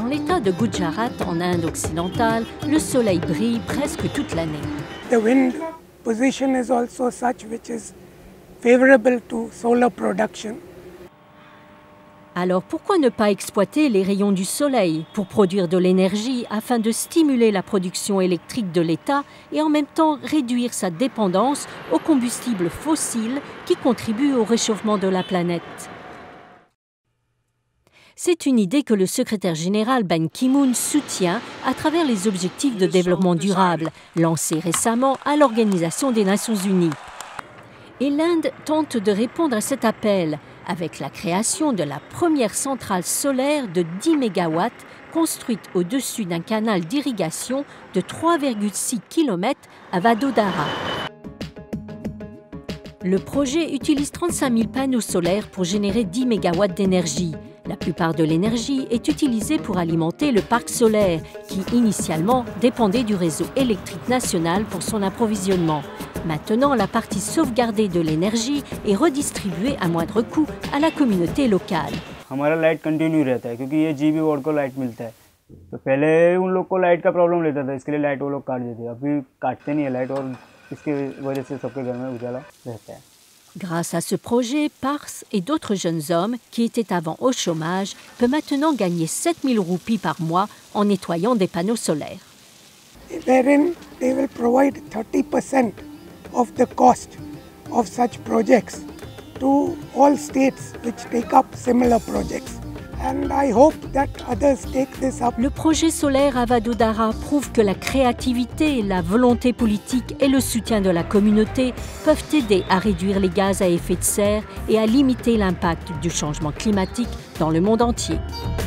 l'état de Gujarat, en Inde occidentale, le soleil brille presque toute l'année. The wind position is also such which is favorable to solar production. Alors pourquoi ne pas exploiter les rayons du soleil pour produire de l'énergie afin de stimuler la production électrique de l'État et en même temps réduire sa dépendance aux combustibles fossiles qui contribuent au réchauffement de la planète? C'est une idée que le secrétaire général Ban Ki-moon soutient à travers les objectifs de développement durable lancés récemment à l'Organisation des Nations Unies. Et l'Inde tente de répondre à cet appel avec la création de la première centrale solaire de 10 MW construite au-dessus d'un canal d'irrigation de 3,6 km à Vadodara. Le projet utilise 35 000 panneaux solaires pour générer 10 MW d'énergie. La plupart de l'énergie est utilisée pour alimenter le parc solaire, qui initialement dépendait du réseau électrique national pour son approvisionnement. Maintenant, la partie sauvegardée de l'énergie est redistribuée à moindre coût à la communauté locale. हमारा light continue रहता है क्योंकि ये जीबी वाट को लाइट मिलता है। तो पहले उन लोग को लाइट का प्रॉब्लम रहता था, इसके लिए लाइट वो लोग काट देते। अभी काटते नहीं है लाइट और इसकी वजह से सबके घर में उजाला रहता है। Grâce à ce projet, Pars et d'autres jeunes hommes qui étaient avant au chômage peuvent maintenant gagner 7 000 roupies par mois en nettoyant des panneaux solaires. Wherein they will provide 30% of the cost of such projects to all states which take up similar projects. And I hope that others take this up. Le projet solaire à Vadodara prouve que la créativité, la volonté politique et le soutien de la communauté peuvent aider à réduire les gaz à effet de serre et à limiter l'impact du changement climatique dans le monde entier.